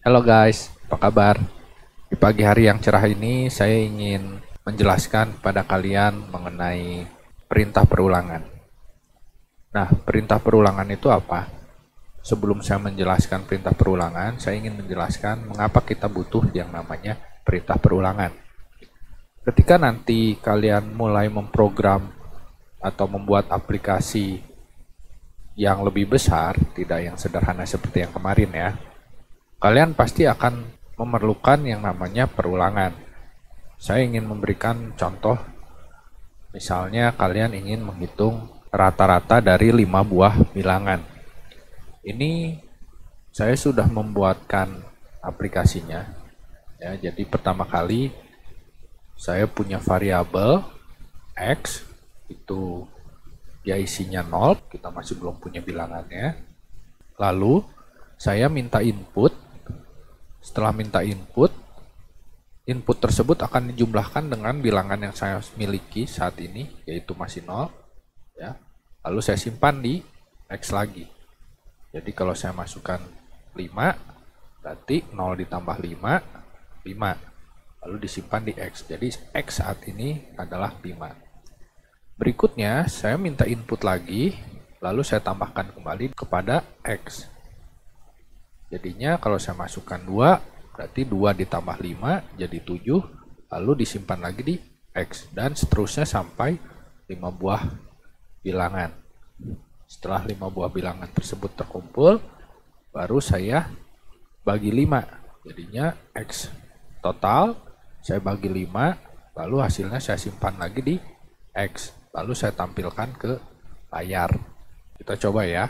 Halo guys, apa kabar? Di pagi hari yang cerah ini, saya ingin menjelaskan kepada kalian mengenai perintah perulangan. Nah, perintah perulangan itu apa? Sebelum saya menjelaskan perintah perulangan, saya ingin menjelaskan mengapa kita butuh yang namanya perintah perulangan. Ketika nanti kalian mulai memprogram atau membuat aplikasi yang lebih besar, tidak yang sederhana seperti yang kemarin ya, kalian pasti akan memerlukan yang namanya perulangan. Saya ingin memberikan contoh, misalnya kalian ingin menghitung rata-rata dari 5 buah bilangan. Ini saya sudah membuatkan aplikasinya. Ya, jadi pertama kali saya punya variabel X, itu dia isinya 0, kita masih belum punya bilangannya. Lalu saya minta input. Setelah minta input tersebut akan dijumlahkan dengan bilangan yang saya miliki saat ini, yaitu masih 0. Ya. Lalu saya simpan di X lagi. Jadi kalau saya masukkan 5, berarti 0 ditambah 5, 5. Lalu disimpan di X. Jadi X saat ini adalah 5. Berikutnya, saya minta input lagi, lalu saya tambahkan kembali kepada X. Jadinya kalau saya masukkan 2, berarti 2 ditambah 5 jadi 7, lalu disimpan lagi di X, dan seterusnya sampai 5 buah bilangan. Setelah 5 buah bilangan tersebut terkumpul, baru saya bagi 5. Jadinya X total, saya bagi 5, lalu hasilnya saya simpan lagi di X. Lalu saya tampilkan ke layar. Kita coba ya.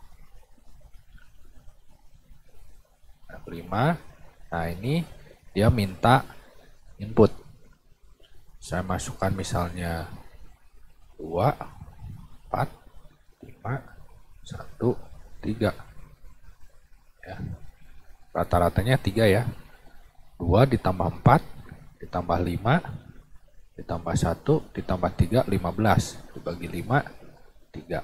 5. Nah, ini dia minta input. Saya masukkan misalnya 2, 4, 5, 1, 3. Ya. Rata-ratanya 3 ya. 2 ditambah 4, ditambah 5, ditambah 1, ditambah 3, 15. Dibagi 5, 3.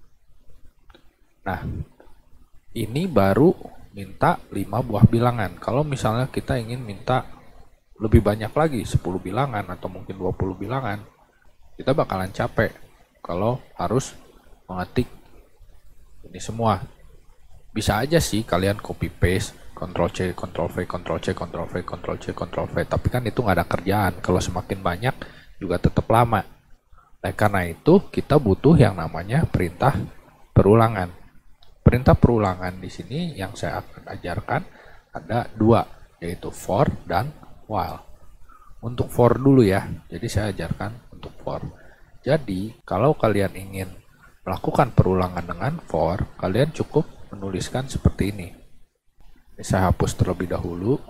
Nah, ini baru minta 5 buah bilangan. Kalau misalnya kita ingin minta lebih banyak lagi, 10 bilangan atau mungkin 20 bilangan, kita bakalan capek kalau harus mengetik ini semua. Bisa aja sih kalian copy paste, Ctrl C, Ctrl V, Ctrl C, Ctrl V, Ctrl C, Ctrl V, tapi kan itu nggak ada kerjaan. Kalau semakin banyak juga tetap lama. Nah, karena itu kita butuh yang namanya perintah perulangan. Perintah perulangan di sini yang saya akan ajarkan ada 2, yaitu for dan while. Untuk for dulu ya, jadi saya ajarkan untuk for. Jadi kalau kalian ingin melakukan perulangan dengan for, kalian cukup menuliskan seperti ini. Ini saya hapus terlebih dahulu.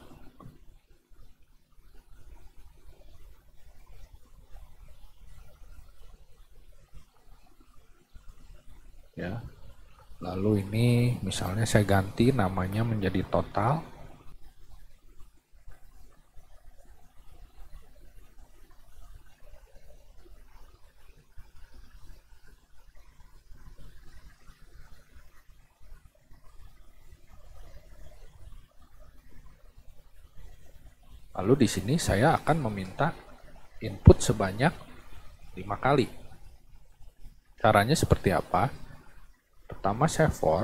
Ya. Lalu ini misalnya saya ganti namanya menjadi total. Lalu di sini saya akan meminta input sebanyak 5 kali. Caranya seperti apa? Pertama saya for,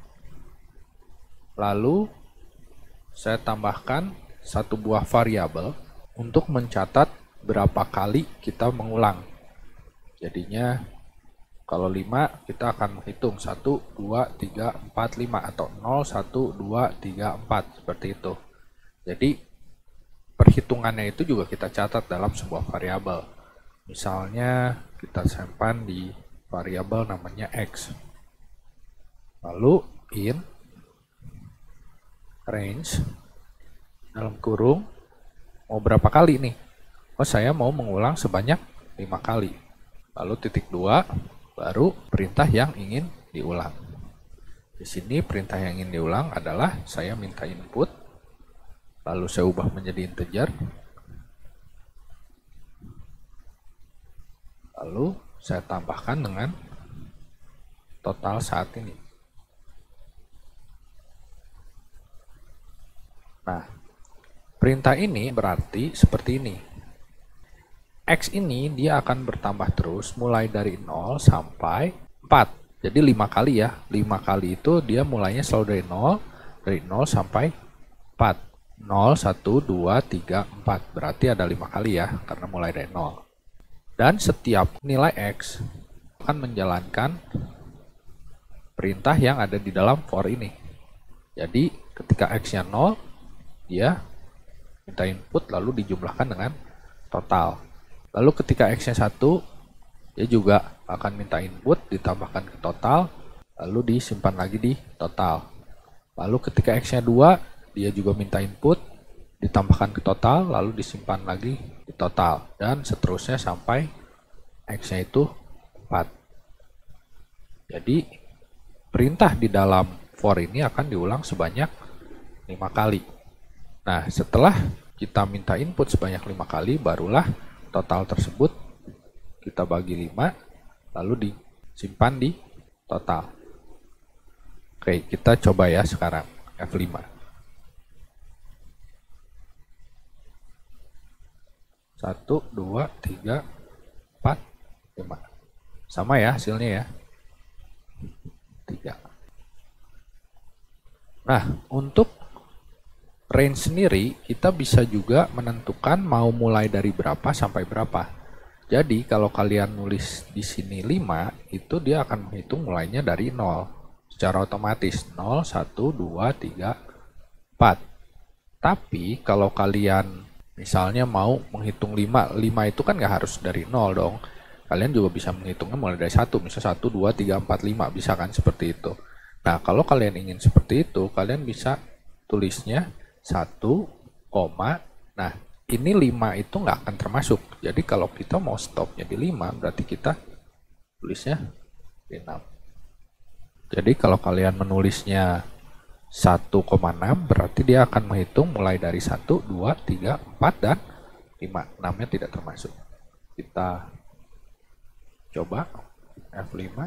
lalu saya tambahkan satu buah variabel untuk mencatat berapa kali kita mengulang. Jadinya kalau 5 kita akan menghitung 1, 2, 3, 4, 5 atau 0, 1, 2, 3, 4 seperti itu. Jadi perhitungannya itu juga kita catat dalam sebuah variabel. Misalnya kita simpan di variabel namanya X. Lalu in range dalam kurung mau berapa kali nih? Oh, saya mau mengulang sebanyak 5 kali. Lalu titik 2 baru perintah yang ingin diulang. Di sini perintah yang ingin diulang adalah saya minta input, lalu saya ubah menjadi integer, lalu saya tambahkan dengan total saat ini. Nah, perintah ini berarti seperti ini. X ini dia akan bertambah terus mulai dari 0 sampai 4. Jadi 5 kali ya. 5 kali itu dia mulainya selalu dari 0 sampai 4. 0, 1, 2, 3, 4. Berarti ada 5 kali ya, karena mulai dari 0. Dan setiap nilai X akan menjalankan perintah yang ada di dalam for ini. Jadi ketika X-nya 0, dia minta input lalu dijumlahkan dengan total. Lalu ketika X-nya 1, dia juga akan minta input ditambahkan ke total, lalu disimpan lagi di total. Lalu ketika X-nya 2, dia juga minta input ditambahkan ke total, lalu disimpan lagi di total. Dan seterusnya sampai X-nya itu 4. Jadi perintah di dalam for ini akan diulang sebanyak 5 kali. Nah, setelah kita minta input sebanyak 5 kali, barulah total tersebut kita bagi 5, lalu disimpan di total. Oke, kita coba ya sekarang F5. 1, 2, 3, 4, 5. Sama ya hasilnya ya. 3. Nah, untuk range sendiri kita bisa juga menentukan mau mulai dari berapa sampai berapa. Jadi kalau kalian nulis di sini 5, itu dia akan menghitung mulainya dari 0 secara otomatis. 0, 1, 2, 3, 4. Tapi kalau kalian misalnya mau menghitung 5 itu kan nggak harus dari 0 dong. Kalian juga bisa menghitungnya mulai dari 1, misalnya 1, 2, 3, 4, 5, bisa kan seperti itu. Nah, kalau kalian ingin seperti itu, kalian bisa tulisnya 1, nah ini 5 itu nggak akan termasuk. Jadi kalau kita mau stopnya di 5, berarti kita tulisnya di 6. Jadi kalau kalian menulisnya 1,6, berarti dia akan menghitung mulai dari 1, 2, 3, 4, dan 5. 6-nya tidak termasuk. Kita coba F5.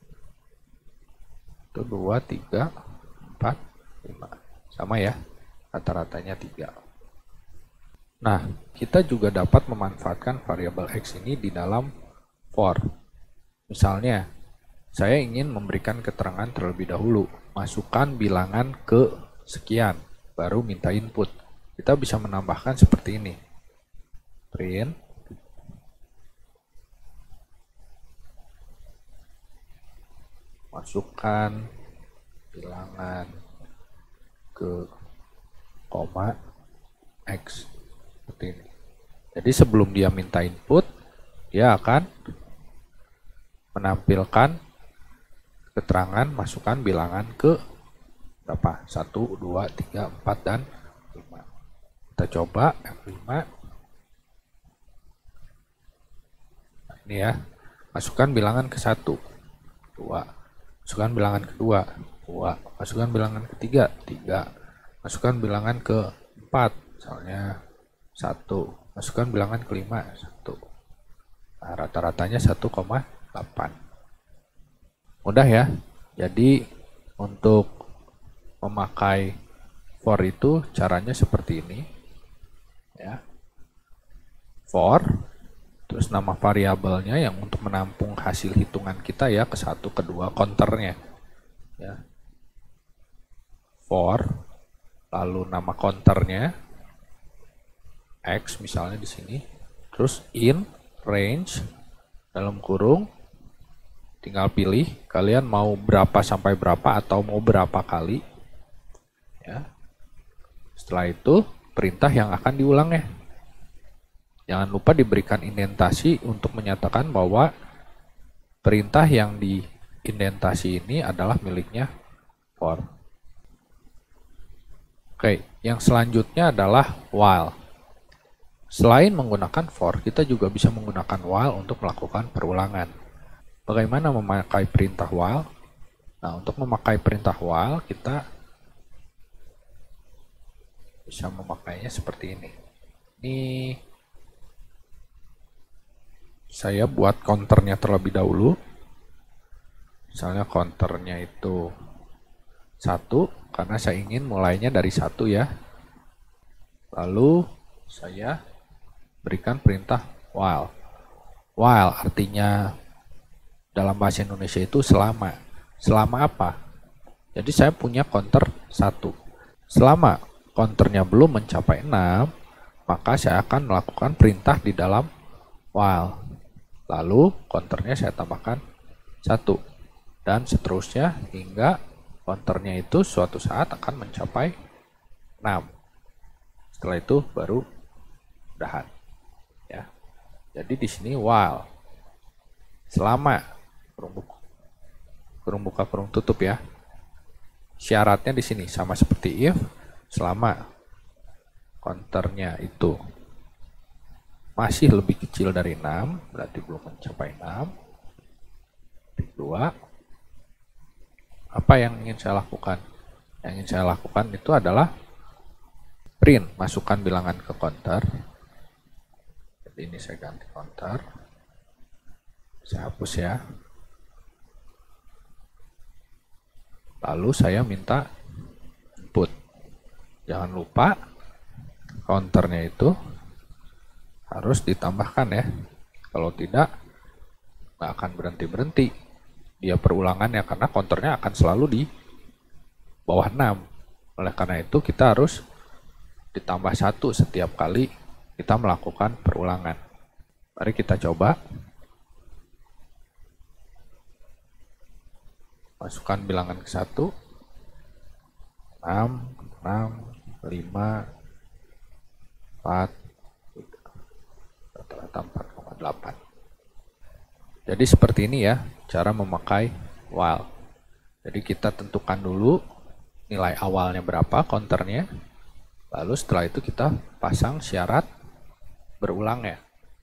1, 2, 3, 4, 5. Sama ya, rata-ratanya 3. Nah, kita juga dapat memanfaatkan variabel X ini di dalam for. Misalnya, saya ingin memberikan keterangan terlebih dahulu. Masukkan bilangan ke sekian, baru minta input. Kita bisa menambahkan seperti ini. Print. Masukkan bilangan ke koma X. Seperti ini. Jadi sebelum dia minta input, dia akan menampilkan keterangan masukkan bilangan ke berapa? 1, 2, 3, 4, dan 5. Kita coba F5. Nah, ini ya. Masukkan bilangan ke 1, 2. Masukkan bilangan kedua, 2. Masukkan bilangan ketiga, 3. Masukkan bilangan ke 4, misalnya 1. Masukkan bilangan kelima, 1. Nah, rata-ratanya 1,8. Mudah ya. Jadi untuk memakai for itu caranya seperti ini. Ya. For, terus nama variabelnya yang untuk menampung hasil hitungan kita ya ke 1, ke 2, counternya. Ya. For, lalu nama counternya X misalnya di sini, terus in range dalam kurung, tinggal pilih kalian mau berapa sampai berapa atau mau berapa kali ya. Setelah itu perintah yang akan diulangnya. Jangan lupa diberikan indentasi untuk menyatakan bahwa perintah yang diindentasi ini adalah miliknya for. Oke, yang selanjutnya adalah while. Selain menggunakan for, kita juga bisa menggunakan while untuk melakukan perulangan. Bagaimana memakai perintah while? Nah, untuk memakai perintah while, kita bisa memakainya seperti ini. Ini saya buat counternya terlebih dahulu. Misalnya counternya itu 1, karena saya ingin mulainya dari 1 ya. Lalu saya berikan perintah while. While artinya dalam bahasa Indonesia itu selama. Selama apa? Jadi saya punya counter 1. Selama counternya belum mencapai 6, maka saya akan melakukan perintah di dalam while. Lalu counternya saya tambahkan 1. Dan seterusnya hingga counternya itu suatu saat akan mencapai 6. Setelah itu baru udahan. Ya. Jadi di sini while. Selama kurung buka kurung tutup ya. Syaratnya di sini sama seperti if, selama counternya itu masih lebih kecil dari 6, berarti belum mencapai 6. Kedua, apa yang ingin saya lakukan? Yang ingin saya lakukan itu adalah print, masukkan bilangan ke counter. Jadi ini saya ganti counter. Saya hapus ya. Lalu saya minta input. Jangan lupa counternya itu harus ditambahkan ya. Kalau tidak, nggak akan berhenti-berhenti. Dia perulangannya karena counternya akan selalu di bawah 6. Oleh karena itu kita harus ditambah 1 setiap kali kita melakukan perulangan. Mari kita coba. Masukkan bilangan ke 1. 6, 5, 4, rata-rata 4,8. Jadi seperti ini ya cara memakai while. Jadi kita tentukan dulu nilai awalnya berapa counternya. Lalu setelah itu kita pasang syarat berulangnya.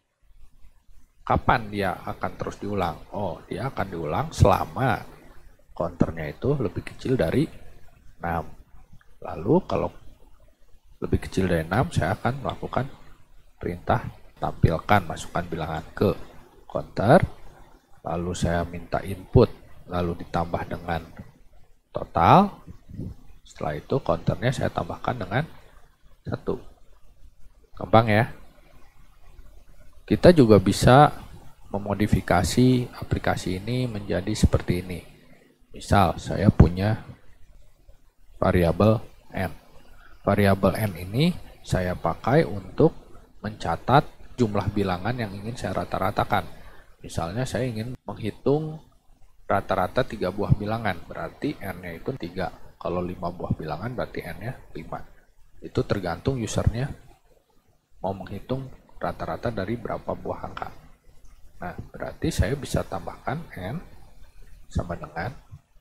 Kapan dia akan terus diulang? Oh, dia akan diulang selama counternya itu lebih kecil dari 6. Lalu kalau lebih kecil dari 6, saya akan melakukan perintah tampilkan, masukkan bilangan ke counter, lalu saya minta input, lalu ditambah dengan total. Setelah itu counternya saya tambahkan dengan 1. Gampang ya. Kita juga bisa memodifikasi aplikasi ini menjadi seperti ini. Misal saya punya variabel n. Variabel n ini saya pakai untuk mencatat jumlah bilangan yang ingin saya rata-ratakan. Misalnya saya ingin menghitung rata-rata 3 buah bilangan, berarti n-nya itu 3. Kalau 5 buah bilangan berarti n-nya 5. Itu tergantung usernya mau menghitung rata-rata dari berapa buah angka. Nah, berarti saya bisa tambahkan n sama dengan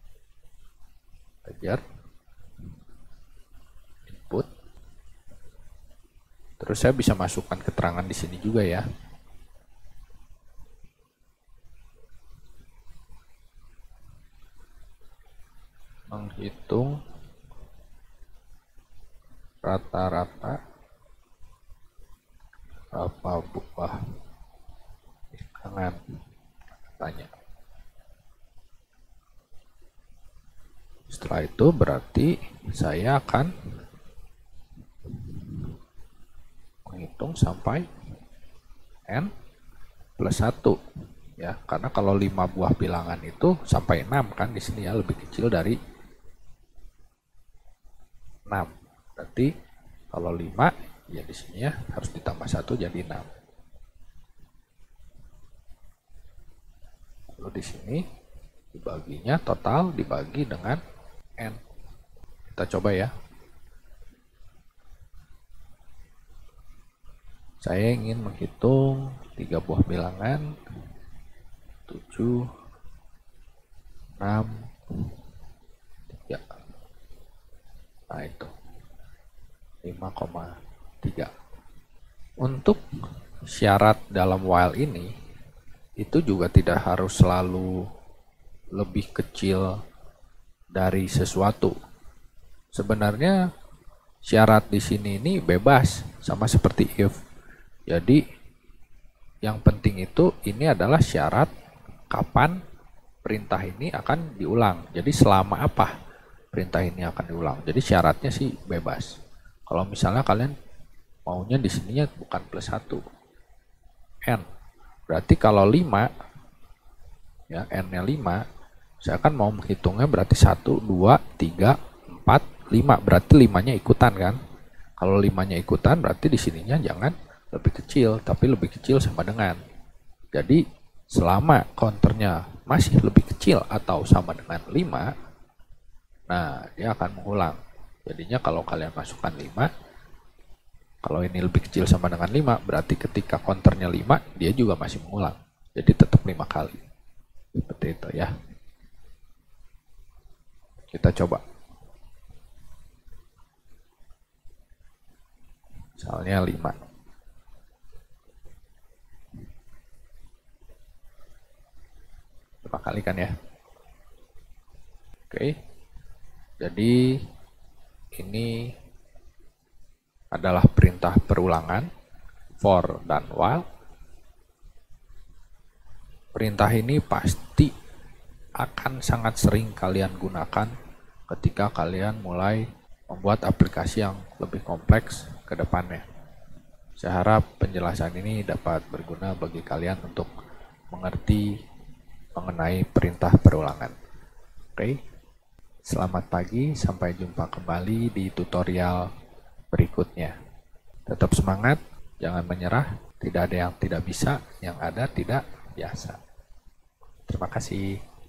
ajar input. Terus saya bisa masukkan keterangan di sini juga ya. Menghitung rata-rata berapa buah bilangan katanya. Setelah itu berarti saya akan menghitung sampai n plus 1 ya, karena kalau 5 buah bilangan itu sampai 6 kan di sini ya, lebih kecil dari 6. Berarti kalau 5 ya di sini ya harus ditambah 1 jadi 6. Lalu di sini dibaginya total dibagi dengan n. Kita coba ya. Saya ingin menghitung 3 buah bilangan 7, 6, 3. Nah itu 5,3. Untuk syarat dalam while ini itu juga tidak harus selalu lebih kecil dari sesuatu. Sebenarnya syarat di sini ini bebas sama seperti if. Jadi yang penting itu ini adalah syarat kapan perintah ini akan diulang. Jadi selama apa perintah ini akan diulang. Jadi syaratnya sih bebas. Kalau misalnya kalian maunya di sininya bukan plus 1, N. Berarti kalau 5, ya N-nya 5, saya kan mau menghitungnya berarti 1, 2, 3, 4, 5. Berarti 5-nya ikutan kan? Kalau 5-nya ikutan berarti di sininya jangan lebih kecil, tapi lebih kecil sama dengan. Jadi selama counternya masih lebih kecil atau sama dengan 5, nah dia akan mengulang. Jadinya kalau kalian masukkan 5, kalau ini lebih kecil sama dengan 5, berarti ketika counternya 5, dia juga masih mengulang. Jadi tetap 5 kali. Seperti itu ya. Kita coba. Misalnya 5. Kali kan ya. Oke. Jadi ini adalah perintah perulangan for dan while. Perintah ini pasti akan sangat sering kalian gunakan ketika kalian mulai membuat aplikasi yang lebih kompleks ke depannya. Saya harap penjelasan ini dapat berguna bagi kalian untuk mengerti mengenai perintah perulangan. Oke, selamat pagi, sampai jumpa kembali di tutorial berikutnya. Tetap semangat, jangan menyerah, tidak ada yang tidak bisa, yang ada tidak biasa. Terima kasih.